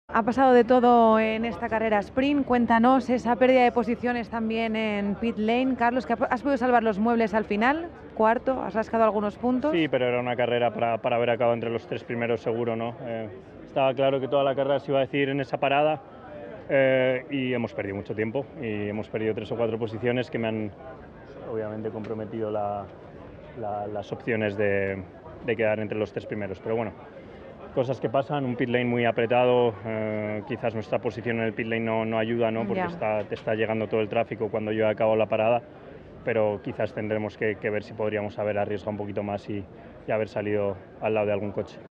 Ha pasado de todo en esta carrera sprint. Cuéntanos esa pérdida de posiciones también en pit lane. Carlos, que has podido salvar los muebles al final, cuarto, has rascado algunos puntos. Sí, pero era una carrera para haber acabado entre los tres primeros seguro, ¿no? Estaba claro que toda la carrera se iba a decidir en esa parada y hemos perdido mucho tiempo y hemos perdido 3 o 4 posiciones que me han obviamente comprometido las opciones de quedar entre los tres primeros, pero bueno, cosas que pasan, un pit lane muy apretado, quizás nuestra posición en el pit lane no ayuda, ¿no? Porque te está llegando todo el tráfico cuando yo he acabado la parada, pero quizás tendremos que ver si podríamos haber arriesgado un poquito más y haber salido al lado de algún coche.